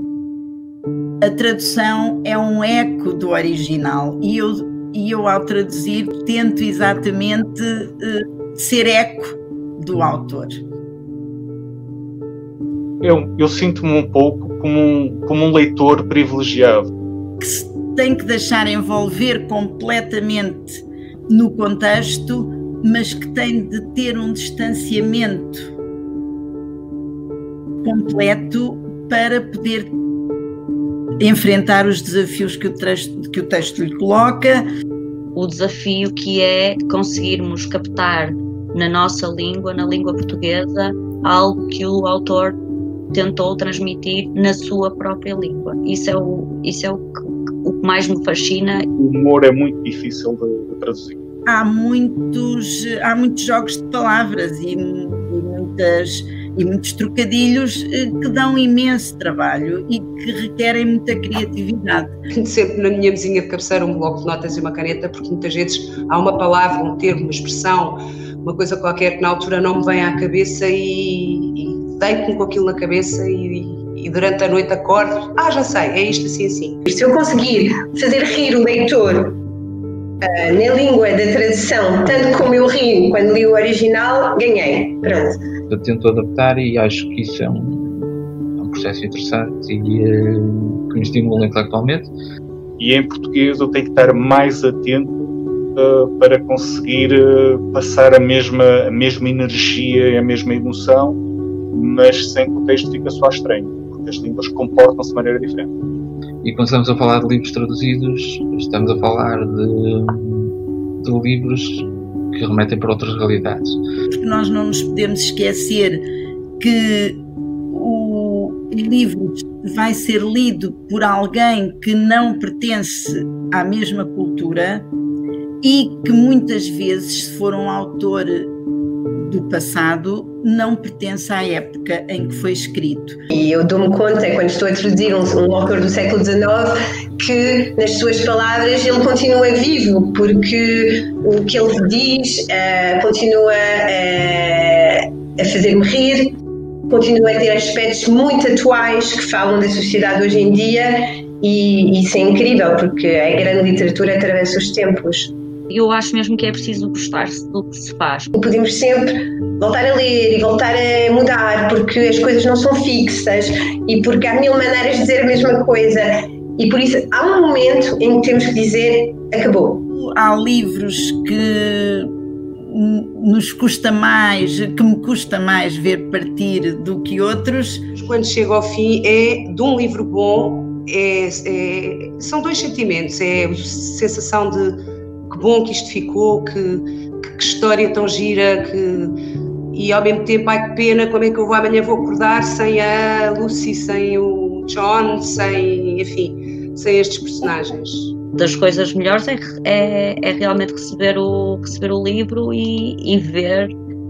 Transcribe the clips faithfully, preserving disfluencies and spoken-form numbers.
A tradução é um eco do original e eu, e eu ao traduzir, tento exatamente uh, ser eco do autor. Eu, eu sinto-me um pouco como um, como um leitor privilegiado. Que se tem que deixar envolver completamente no contexto, mas que tem de ter um distanciamento completo para poder enfrentar os desafios que o texto, que o texto lhe coloca. O desafio que é conseguirmos captar na nossa língua, na língua portuguesa, algo que o autor tentou transmitir na sua própria língua. Isso é o, isso é o, que, o que mais me fascina. O humor é muito difícil de, de traduzir. Há muitos, há muitos jogos de palavras e, e, muitas, e muitos trocadilhos que dão imenso trabalho e que requerem muita criatividade. Tenho sempre na minha mesinha de cabeceira um bloco de notas e uma caneta, porque muitas vezes há uma palavra, um termo, uma expressão, uma coisa qualquer que na altura não me vem à cabeça e, e deito-me com aquilo na cabeça e, e durante a noite acordo, ah, já sei, é isto assim assim. Se eu conseguir fazer rir o leitor Uh, na língua da tradução, tanto como eu rio quando li o original, ganhei. Pronto. Eu tento adaptar e acho que isso é um, é um processo interessante e uh, que me estimula intelectualmente. E em português eu tenho que estar mais atento uh, para conseguir uh, passar a mesma, a mesma energia e a mesma emoção, mas sem que o texto fique só estranho, porque as línguas comportam-se de maneira diferente. E quando estamos a falar de livros traduzidos, estamos a falar de, de livros que remetem para outras realidades. Porque nós não nos podemos esquecer que o livro vai ser lido por alguém que não pertence à mesma cultura e que muitas vezes, se for um autor do passado, não pertence à época em que foi escrito. E eu dou-me conta, quando estou a traduzir um, um autor do século dezenove, que nas suas palavras ele continua vivo, porque o que ele diz uh, continua uh, a fazer-me rir, continua a ter aspectos muito atuais que falam da sociedade hoje em dia, e isso é incrível, porque a grande literatura atravessa os tempos. Eu acho mesmo que é preciso gostar-se do que se faz. Podemos sempre voltar a ler e voltar a mudar, porque as coisas não são fixas e porque há mil maneiras de dizer a mesma coisa. E por isso há um momento em que temos que dizer acabou. Há livros que nos custa mais, que me custa mais ver partir do que outros. Quando chega ao fim é de um livro bom, é, é, são dois sentimentos, é a sensação de que bom que isto ficou, que, que, que história tão gira, que, e ao mesmo tempo, ai que pena, como é que eu vou amanhã vou acordar sem a Lucy, sem o John, sem, enfim, sem estes personagens. Das coisas melhores é, é, é realmente receber o, receber o livro e, e ver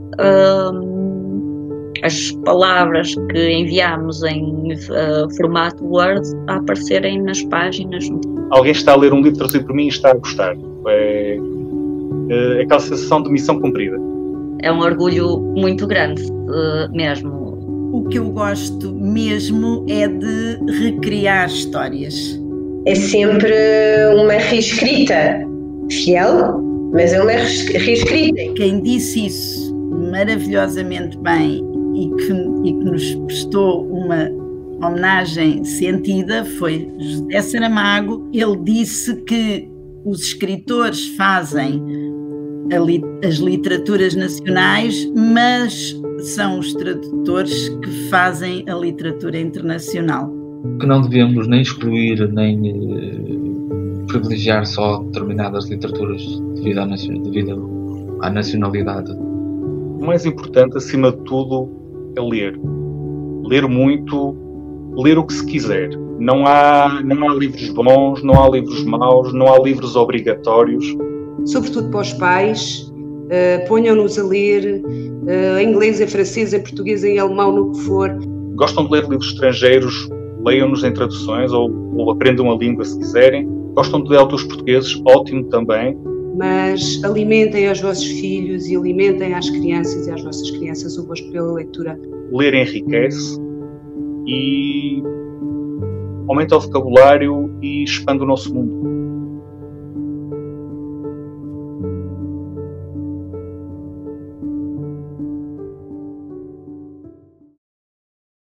um, as palavras que enviamos em uh, formato Word a aparecerem nas páginas. Alguém está a ler um livro traduzido por mim e está a gostar. É, é aquela sensação de missão cumprida. É um orgulho muito grande, uh, mesmo. O que eu gosto mesmo é de recriar histórias. É sempre uma reescrita fiel, mas é uma reescrita. Quem disse isso maravilhosamente bem e que, e que nos prestou uma homenagem sentida foi José Saramago. Ele disse que os escritores fazem li, as literaturas nacionais, mas são os tradutores que fazem a literatura internacional. Que não devemos nem excluir, nem eh, privilegiar só determinadas literaturas devido à, devido à nacionalidade. O mais importante, acima de tudo, é ler. Ler muito, ler o que se quiser. Não há, não há livros bons, não há livros maus, não há livros obrigatórios. Sobretudo para os pais, uh, ponham-nos a ler uh, em inglês, em francês, em português, em alemão, no que for. Gostam de ler livros estrangeiros? Leiam-nos em traduções ou, ou aprendam a língua se quiserem. Gostam de ler autores portugueses? Ótimo também. Mas alimentem aos vossos filhos e alimentem às crianças e às vossas crianças o gosto pela leitura. Ler enriquece e aumenta o vocabulário e expande o nosso mundo.